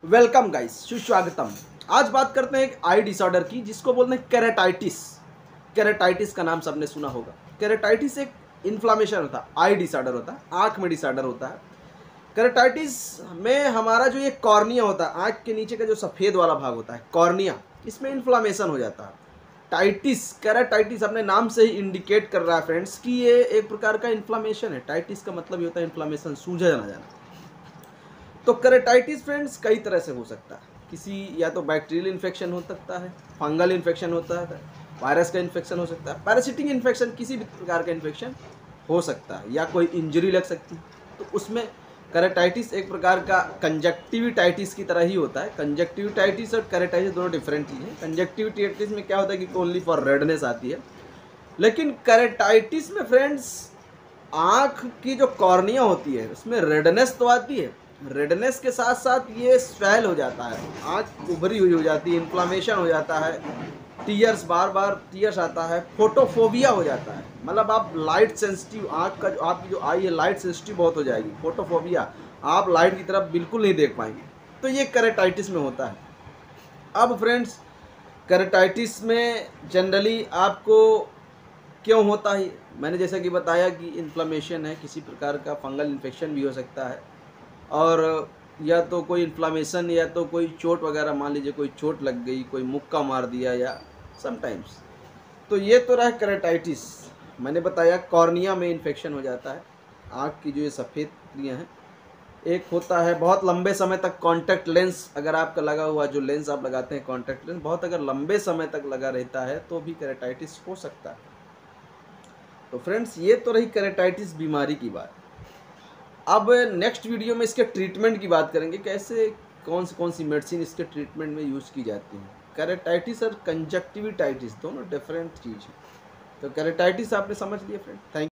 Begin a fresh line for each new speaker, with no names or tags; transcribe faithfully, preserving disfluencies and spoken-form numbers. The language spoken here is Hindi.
वेलकम गाइस, सुस्वागतम। आज बात करते हैं एक आई डिसऑर्डर की जिसको बोलते हैं केराटाइटिस। केराटाइटिस का नाम सबने सुना होगा। केराटाइटिस एक इन्फ्लामेशन होता है, आई डिसऑर्डर होता है, आँख में डिसऑर्डर होता है। केराटाइटिस में हमारा जो ये कॉर्निया होता है, आँख के नीचे का जो सफ़ेद वाला भाग होता है कॉर्निया, इसमें इन्फ्लामेशन हो जाता है। टाइटिस, केराटाइटिस अपने नाम से ही इंडिकेट कर रहा है फ्रेंड्स कि ये एक प्रकार का इन्फ्लामेशन है। टाइटिस का मतलब ये होता है इन्फ्लामेशन, सूजा जाना जाना। तो केराटाइटिस फ्रेंड्स कई तरह से हो सकता है। किसी या तो बैक्टीरियल इन्फेक्शन हो सकता है, फंगल इन्फेक्शन होता है, वायरस का इन्फेक्शन हो सकता है, पैरासिटिक इन्फेक्शन, किसी भी प्रकार का इन्फेक्शन हो सकता है, या कोई इंजरी लग सकती है। तो उसमें केराटाइटिस एक प्रकार का कंजक्टिविटाइटिस की तरह ही होता है। कंजक्टिविटाइटिस और केराटाइटिस दोनों डिफरेंट चीज़ है। कंजक्टिविटाइटिस में क्या होता है कि ओनली फॉर रेडनेस आती है, लेकिन केराटाइटिस में फ्रेंड्स आँख की जो कॉर्निया होती है उसमें रेडनेस तो आती है, रेडनेस के साथ साथ ये स्वेल हो जाता है, आँख उभरी हुई हो जाती है, इन्फ्लामेशन हो जाता है, टीयर्स, बार बार टीयर्स आता है, फोटोफोबिया हो जाता है। मतलब आप लाइट सेंसिटिव, आँख का जो आपकी जो आई है लाइट सेंसिटिव बहुत हो जाएगी, फोटोफोबिया, आप लाइट की तरफ बिल्कुल नहीं देख पाएंगे। तो ये केराटाइटिस में होता है। अब फ्रेंड्स, केराटाइटिस में जनरली आपको क्यों होता है, मैंने जैसा कि बताया कि इन्फ्लामेशन है, किसी प्रकार का फंगल इन्फेक्शन भी हो सकता है, और या तो कोई इन्फ्लामेशन या तो कोई चोट वगैरह, मान लीजिए कोई चोट लग गई, कोई मुक्का मार दिया या समटाइम्स। तो ये तो रहा केराटाइटिस। मैंने बताया कॉर्निया में इन्फेक्शन हो जाता है, आँख की जो ये सफ़ेद पुतलियाँ हैं। एक होता है बहुत लंबे समय तक कॉन्टैक्ट लेंस, अगर आपका लगा हुआ जो लेंस आप लगाते हैं कॉन्टैक्ट लेंस, बहुत अगर लंबे समय तक लगा रहता है तो भी केराटाइटिस हो सकता है। तो फ्रेंड्स, ये तो रही केराटाइटिस बीमारी की बात। अब नेक्स्ट वीडियो में इसके ट्रीटमेंट की बात करेंगे, कैसे कौन सी कौन सी मेडिसिन इसके ट्रीटमेंट में यूज़ की जाती है। केराटाइटिस और कंजक्टिविटाइटिस दोनों डिफरेंट चीज़ है। तो केराटाइटिस आपने समझ लिया फ्रेंड। थैंक